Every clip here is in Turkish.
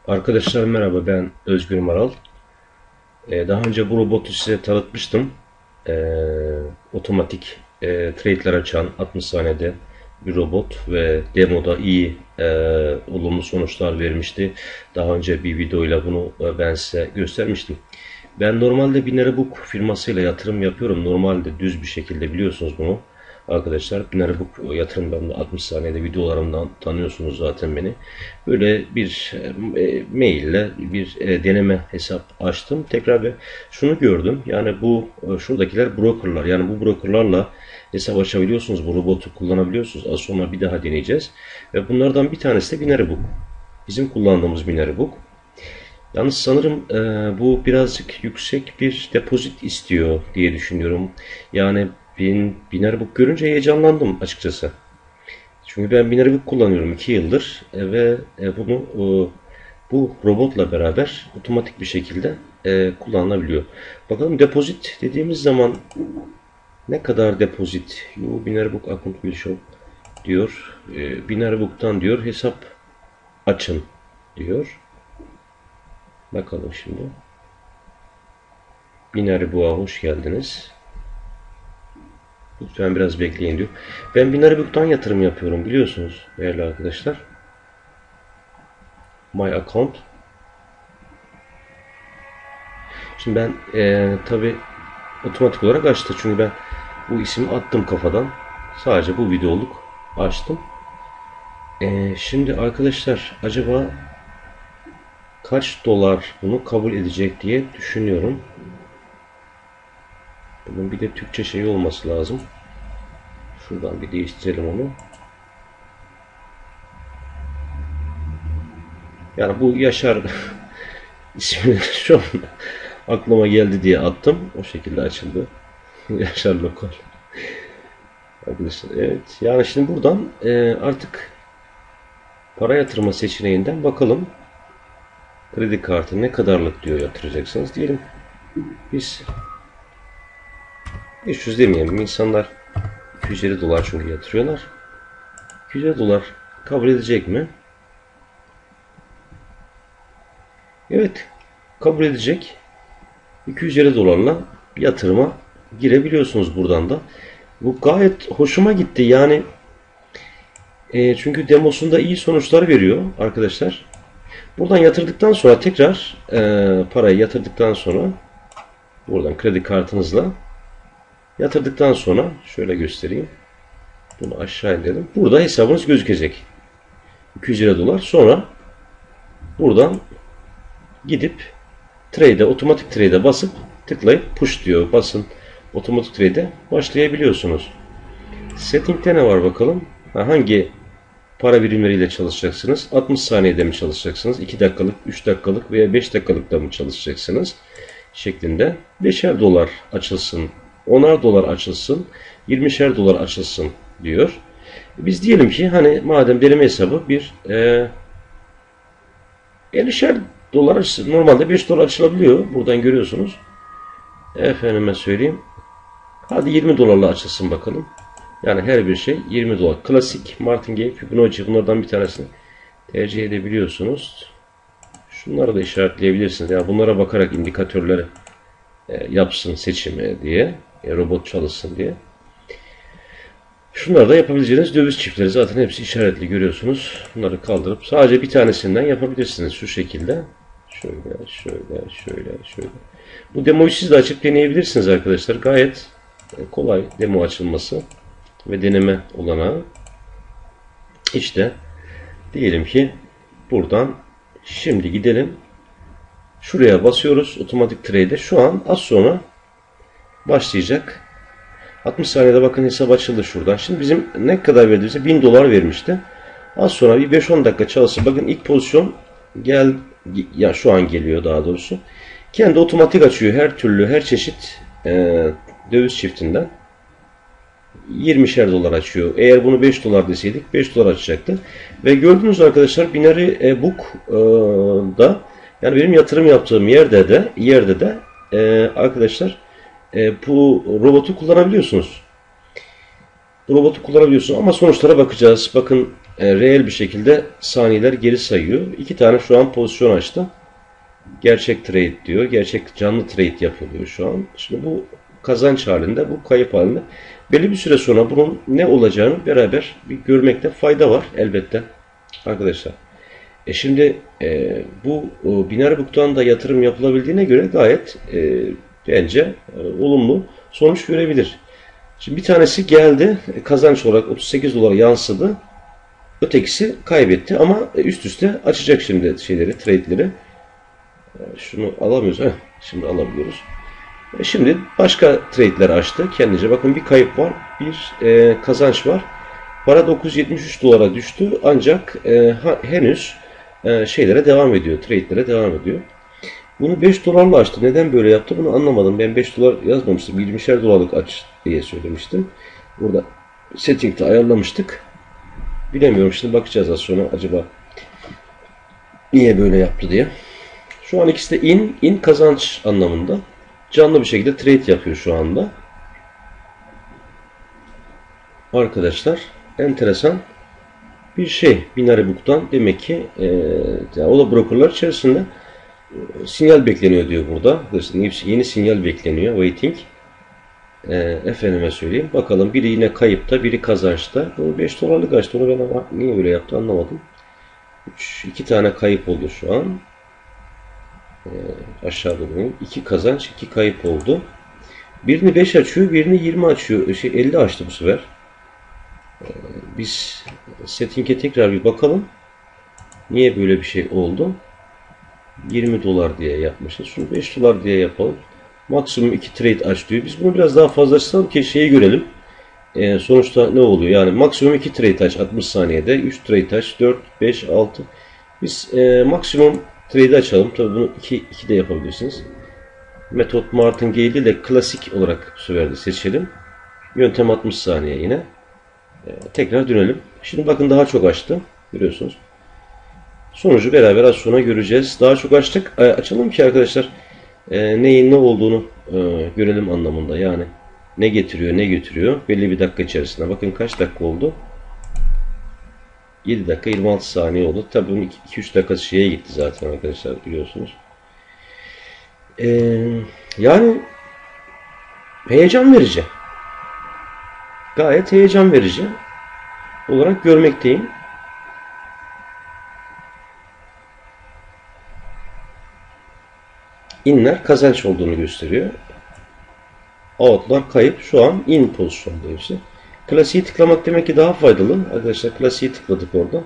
Arkadaşlar merhaba, ben Özgür Maral. Daha önce bu robotu size tanıtmıştım. Otomatik trade'ler açan 60 saniyede bir robot ve demoda iyi olumlu sonuçlar vermişti. Daha önce bir videoyla bunu ben size göstermiştim. Ben normalde Binary firmasıyla yatırım yapıyorum. Normalde düz bir şekilde biliyorsunuz bunu. Arkadaşlar Binary yatırımlarında 60 saniyede videolarımdan tanıyorsunuz zaten beni. Böyle bir maille bir deneme hesap açtım. Tekrar ve şunu gördüm. Yani bu şuradakiler brokerlar. Yani bu brokerlarla hesap açabiliyorsunuz. Bu robotu kullanabiliyorsunuz. Az sonra bir daha deneyeceğiz. Ve bunlardan bir tanesi de Binary. Bizim kullandığımız Binary. Yalnız sanırım bu birazcık yüksek bir depozit istiyor diye düşünüyorum. Yani Binary görünce heyecanlandım açıkçası. Çünkü ben Binary kullanıyorum 2 yıldır ve bunu bu robotla beraber otomatik bir şekilde kullanılabiliyor. Bakalım depozit dediğimiz zaman ne kadar depozit? Binary account will show diyor. Binary diyor hesap açın diyor. Bakalım şimdi. Binary hoş geldiniz. Lütfen biraz bekleyin diyor. Ben Binary yatırım yapıyorum biliyorsunuz değerli arkadaşlar. My account. Şimdi ben tabi otomatik olarak açtı. Çünkü ben bu ismi attım kafadan. Sadece bu videoluk açtım. Şimdi arkadaşlar acaba kaç dolar bunu kabul edecek diye düşünüyorum. Bunun bir de Türkçe şeyi olması lazım. Şuradan bir değiştirelim onu. Yani bu Yaşar ismini şu an aklıma geldi diye attım. O şekilde açıldı. Yaşar Lokal. Arkadaşlar evet. Yani şimdi buradan artık para yatırma seçeneğinden bakalım. Kredi kartı ne kadarlık diyor yatıracaksınız diyelim. Biz 500 demeyelim. İnsanlar 250 dolar çünkü yatırıyorlar. 250 dolar kabul edecek mi? Evet. Kabul edecek. 250 dolarla yatırıma girebiliyorsunuz buradan da. Bu gayet hoşuma gitti. Yani çünkü demosunda iyi sonuçlar veriyor arkadaşlar. Buradan yatırdıktan sonra tekrar parayı yatırdıktan sonra buradan kredi kartınızla yatırdıktan sonra şöyle göstereyim. Bunu aşağı inelim. Burada hesabınız gözükecek. 250 dolar. Sonra buradan gidip otomatik trade'e basıp tıklayıp push diyor. Basın otomatik trade'e başlayabiliyorsunuz. Setting'te ne var bakalım? Hangi para birimleriyle çalışacaksınız? 60 saniyede mi çalışacaksınız? 2 dakikalık, 3 dakikalık veya 5 dakikalıkta mı çalışacaksınız? Şeklinde 5'er dolar açılsın, 10'ar dolar açılsın, 20'şer dolar açılsın diyor. Biz diyelim ki hani madem deneme hesabı bir 50'şer dolar açılsın. Normalde 5 dolar açılabiliyor. Buradan görüyorsunuz. Efendime söyleyeyim. Hadi 20 dolarla açılsın bakalım. Yani her bir şey 20 dolar. Klasik Martingale, Fibonacci bunlardan bir tanesini tercih edebiliyorsunuz. Şunları da işaretleyebilirsiniz. Yani bunlara bakarak indikatörleri yapsın seçimi diye. Robot çalışsın diye. Şunları da yapabileceğiniz döviz çiftleri. Zaten hepsi işaretli görüyorsunuz. Bunları kaldırıp sadece bir tanesinden yapabilirsiniz. Şu şekilde. Şöyle. Bu demoyu siz de açıp deneyebilirsiniz arkadaşlar. Gayet kolay demo açılması ve deneme olanağı. İşte diyelim ki buradan şimdi gidelim. Şuraya basıyoruz. Otomatik trade'e. Şu an az sonra başlayacak. 60 saniyede bakın hesap açıldı şuradan. Şimdi bizim ne kadar verdiğimizde 1000 dolar vermişti. Az sonra bir 5-10 dakika çalışsın. Bakın ilk pozisyon ya şu an geliyor daha doğrusu. Kendi otomatik açıyor her türlü her çeşit döviz çiftinden 20'şer dolar açıyor. Eğer bunu 5 dolar deseydik 5 dolar açacaktı. Ve gördünüz arkadaşlar Binary da yani benim yatırım yaptığım yerde de arkadaşlar bu robotu kullanabiliyorsunuz. Bu robotu kullanabiliyorsunuz ama sonuçlara bakacağız. Bakın reel bir şekilde saniyeler geri sayıyor. 2 tane şu an pozisyon açtı. Gerçek trade diyor. Gerçek canlı trade yapılıyor şu an. Şimdi bu kazanç halinde, bu kayıp halinde. Belli bir süre sonra bunun ne olacağını beraber bir görmekte fayda var elbette arkadaşlar. Şimdi bu Binary Book'tan da yatırım yapılabildiğine göre gayet bence olumlu sonuç görebilir. Şimdi bir tanesi geldi, kazanç olarak 38 dolara yansıdı. Ötekisi kaybetti ama üst üste açacak şimdi şeyleri, trade'leri. Şunu alamıyoruz. Şimdi alabiliyoruz. Şimdi başka trade'ler açtı kendince. Bakın bir kayıp var, bir kazanç var. Para 973 dolara düştü ancak henüz şeylere devam ediyor, trade'lere devam ediyor. Bunu 5 dolarla açtı. Neden böyle yaptı bunu anlamadım. Ben 5 dolar yazmamıştım. 20'şer dolarlık aç diye söylemiştim. Burada setting'de ayarlamıştık. Bilemiyorum, şimdi bakacağız az sonra acaba niye böyle yaptı diye. Şu an ikisi de in kazanç anlamında. Canlı bir şekilde trade yapıyor şu anda. Arkadaşlar enteresan bir şey. Binary Book'tan demek ki o da brokerlar içerisinde sinyal bekleniyor diyor burada. Yeni sinyal bekleniyor. Waiting. Efendime söyleyeyim. Bakalım biri yine kayıpta, biri kazançta. Bu 5 dolarlık açtı. Onu ben niye böyle yaptı anlamadım. 2 tane kayıp oldu şu an. Aşağıda dönüyor. 2 kazanç, 2 kayıp oldu. Birini 5 açıyor, birini 20 açıyor. 50 açtı bu sefer. Biz setting'e tekrar bir bakalım. Niye böyle bir şey oldu? 20 dolar diye yapmışız. Şunu 5 dolar diye yapalım. Maksimum 2 trade aç diyor. Biz bunu biraz daha fazla açalım ki şeyi görelim. Sonuçta ne oluyor? Yani maksimum 2 trade aç 60 saniyede. 3 trade aç 4, 5, 6. Biz maksimum trade açalım. Tabii bunu 2 de yapabilirsiniz. Metot Martingale değil de klasik olarak bu sefer de seçelim. Yöntem 60 saniye yine. Tekrar dönelim. Şimdi bakın daha çok açtı. Görüyorsunuz. Sonucu beraber az sonra göreceğiz. Daha çok açalım ki arkadaşlar neyin ne olduğunu görelim anlamında. Yani ne getiriyor, ne götürüyor. Belli bir dakika içerisinde. Bakın kaç dakika oldu? 7 dakika 26 saniye oldu. Tabii bunun 2-3 dakikası şeye gitti zaten arkadaşlar biliyorsunuz. Yani heyecan verici. Gayet heyecan verici olarak görmekteyim. İnler kazanç olduğunu gösteriyor. Outlar kayıp. Şu an in pozisyonda hepsi. Klasiği tıklamak demek ki daha faydalı. Arkadaşlar klasiği tıkladık orada.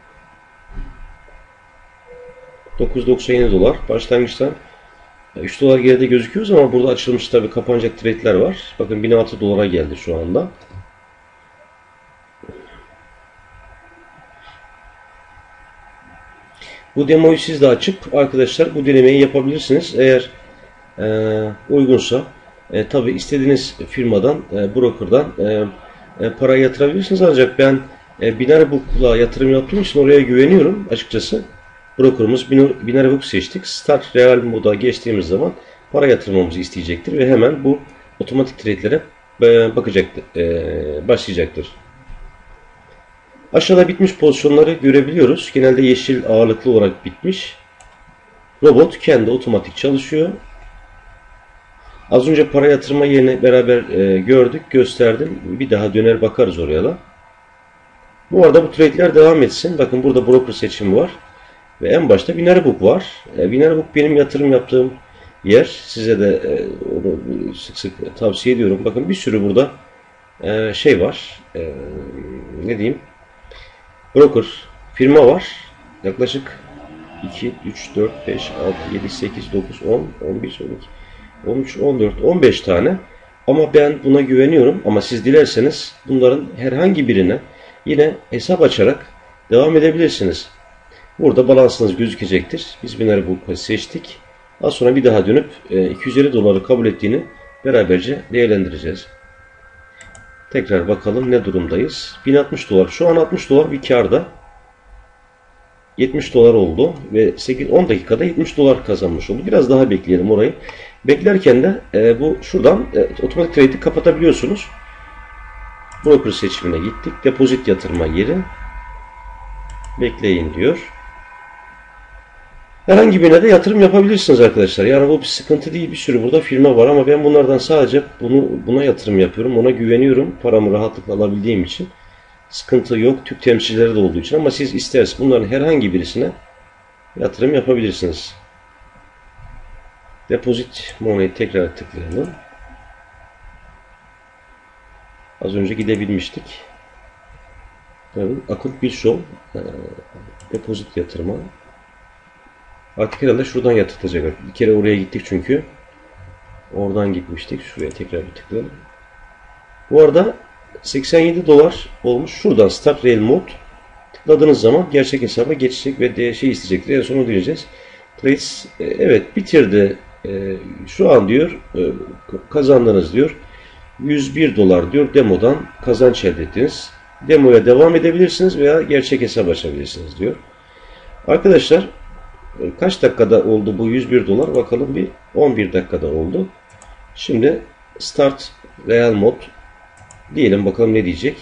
9.97 dolar. Başlangıçtan 3 dolar geride gözüküyoruz ama burada açılmış tabi kapanacak trade'ler var. Bakın 1006 dolara geldi şu anda. Bu demoyu siz de açıp arkadaşlar bu denemeyi yapabilirsiniz. Eğer uygunsa tabi istediğiniz firmadan, broker'dan para yatırabilirsiniz. Ancak ben Binary Book'la yatırım yaptığım için oraya güveniyorum açıkçası. Broker'ımız Binary Book seçtik. Start Real moda geçtiğimiz zaman para yatırmamızı isteyecektir ve hemen bu otomatik trade'lere başlayacaktır. Aşağıda bitmiş pozisyonları görebiliyoruz. Genelde yeşil ağırlıklı olarak bitmiş. Robot kendi otomatik çalışıyor. Az önce para yatırma yerini beraber gördük, gösterdim. Bir daha döner bakarız oraya da. Bu arada bu trade'ler devam etsin. Bakın burada broker seçimi var. Ve en başta Binary Book var. Binary Book benim yatırım yaptığım yer. Size de onu sık sık tavsiye ediyorum. Bakın bir sürü burada şey var. Ne diyeyim? Broker firma var. Yaklaşık 2, 3, 4, 5, 6, 7, 8, 9, 10, 11, 12, 13, 14, 15 tane. Ama ben buna güveniyorum. Ama siz dilerseniz bunların herhangi birine yine hesap açarak devam edebilirsiniz. Burada balansınız gözükecektir. Biz Binary Book'u seçtik. Az sonra bir daha dönüp 250 doları kabul ettiğini beraberce değerlendireceğiz. Tekrar bakalım ne durumdayız. 1060 dolar. Şu an 60 dolar bir karda. 70 dolar oldu ve 10 dakikada 70 dolar kazanmış oldu. Biraz daha bekleyelim orayı. Beklerken de bu şuradan otomatik trade'i kapatabiliyorsunuz. Broker seçimine gittik. Depozit yatırma yeri. Bekleyin diyor. Herhangi birine de yatırım yapabilirsiniz arkadaşlar. Yani bu bir sıkıntı değil. Bir sürü burada firma var ama ben bunlardan sadece buna yatırım yapıyorum. Ona güveniyorum. Paramı rahatlıkla alabildiğim için. Sıkıntı yok. Türk temsilcileri de olduğu için ama siz isterseniz bunların herhangi birisine yatırım yapabilirsiniz. Deposit Money'e tekrar tıklayalım. Az önce gidebilmiştik. Akut bir show. Depozit yatırma. Artık herhalde şuradan yatırtacak. Bir kere oraya gittik çünkü. Oradan gitmiştik. Şuraya tekrar bir tıklayalım. Bu arada 87 dolar olmuş. Şuradan Start Rail Mode tıkladığınız zaman gerçek hesaba geçecek ve isteyecektir. En son ödeyeceğiz. Trades evet bitirdi. Şu an diyor kazandınız diyor. 101 dolar diyor demodan kazanç elde ettiniz. Demoya devam edebilirsiniz veya gerçek hesap açabilirsiniz diyor. Arkadaşlar kaç dakikada oldu bu 101 dolar? Bakalım bir 11 dakikada oldu. Şimdi Start Real Mode diyelim bakalım ne diyecek.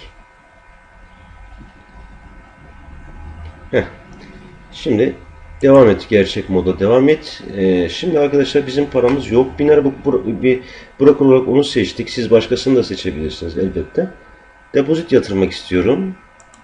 Şimdi devam et. Gerçek moda devam et. Şimdi arkadaşlar bizim paramız yok. Biner bir broker olarak onu seçtik. Siz başkasını da seçebilirsiniz elbette. Depozit yatırmak istiyorum.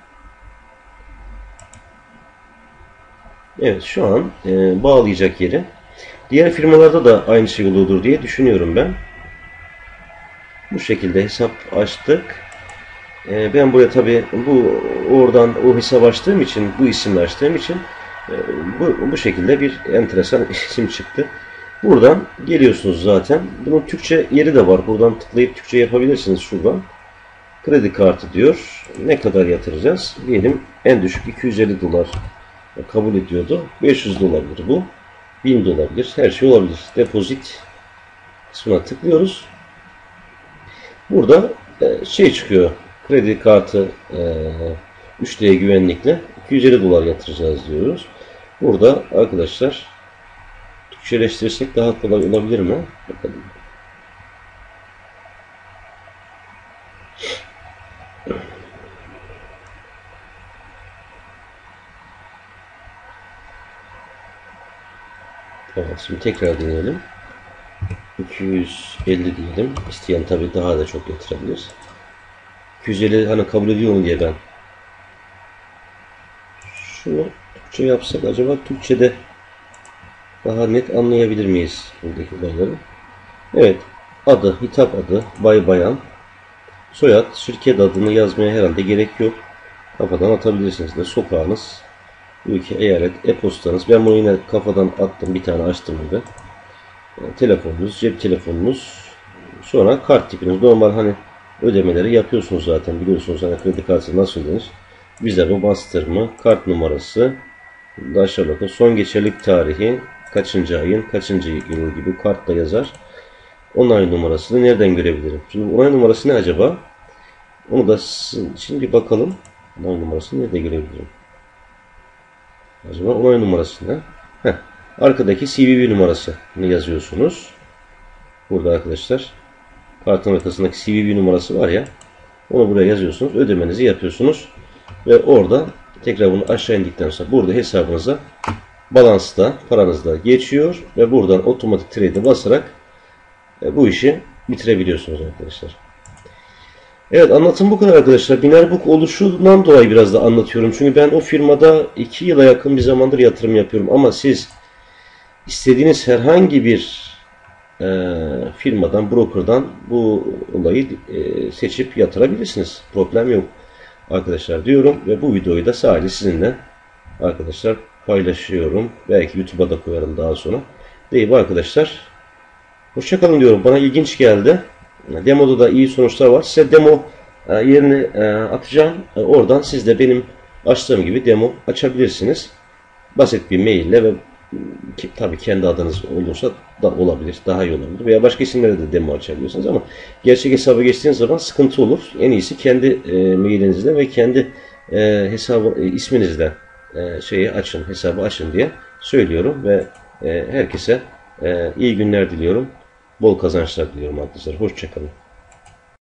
Evet şu an bağlayacak yeri. Diğer firmalarda da aynı şey oluyordur diye düşünüyorum ben. Bu şekilde hesap açtık. Ben buraya tabi oradan o hesap açtığım için bu isimle açtığım için bu şekilde bir enteresan isim çıktı. Buradan geliyorsunuz zaten. Bunun Türkçe yeri de var. Buradan tıklayıp Türkçe yapabilirsiniz şuradan. Kredi kartı diyor. Ne kadar yatıracağız? Diyelim en düşük 250 dolar kabul ediyordu. 500 olabilir bu. 1000 olabilir. Her şey olabilir. Depozit kısmına tıklıyoruz. Burada çıkıyor. Kredi kartı 3D güvenlikle 250 dolar yatıracağız diyoruz. Burada arkadaşlar Türkçeleştirirsek daha kolay olabilir mi? Bakalım. Evet, şimdi tekrar deneyelim. 250 diyelim. İsteyen tabi daha da çok yatırabilir. 250 hani kabul ediyor mu diye ben. Şunu Türkçe yapsak acaba Türkçe'de daha net anlayabilir miyiz buradaki olayları? Evet. Adı, hitap adı, bay bayan. Soyad, şirket adını yazmaya herhalde gerek yok. Kafadan atabilirsiniz de. Sokağınız, ülke, eyalet, e-postanız. Ben bunu yine kafadan attım. Bir tane açtım burada. Telefonunuz, cep telefonunuz. Sonra kart tipiniz. Normal hani ödemeleri yapıyorsunuz zaten. Biliyorsunuz hani kredi kartı nasıl ödenir. Visa mı, Master mı, kart numarası, aşağıda son geçerlilik tarihi, kaçıncı ayın, kaçıncı yıl gibi kartta yazar. Onay numarasını nereden görebilirim? Şimdi onay numarası ne acaba? Onu da şimdi bir bakalım. Onay numarasını nerede görebilirim? Acaba onay numarası ne? Arkadaki CVV numarasını yazıyorsunuz. Burada arkadaşlar kartın arkasındaki CVV numarası var ya. Onu buraya yazıyorsunuz. Ödemenizi yapıyorsunuz. Ve orada tekrar bunu aşağı indikten sonra burada hesabınıza balansta paranız da geçiyor. Ve buradan otomatik trade'e basarak bu işi bitirebiliyorsunuz arkadaşlar. Evet anlatım bu kadar arkadaşlar. Binerbook oluşundan dolayı biraz da anlatıyorum. Çünkü ben o firmada 2 yıla yakın bir zamandır yatırım yapıyorum. Ama siz istediğiniz herhangi bir firmadan, brokerdan bu olayı seçip yatırabilirsiniz. Problem yok arkadaşlar diyorum. Ve bu videoyu da sadece sizinle arkadaşlar paylaşıyorum. Belki YouTube'a da koyarım daha sonra. Değil bu arkadaşlar. Hoşçakalın diyorum. Bana ilginç geldi. Demoda da iyi sonuçlar var. Size demo yerini atacağım. Oradan siz de benim açtığım gibi demo açabilirsiniz. Basit bir maille ve tabii kendi adınız olursa da olabilir. Daha iyi olabilir. Veya başka isimlere de demo açabilirsiniz ama gerçek hesaba geçtiğiniz zaman sıkıntı olur. En iyisi kendi mailinizle ve kendi hesabı isminizle hesabı açın diye söylüyorum ve herkese iyi günler diliyorum. Bol kazançlar diliyorum arkadaşlar. Hoşçakalın.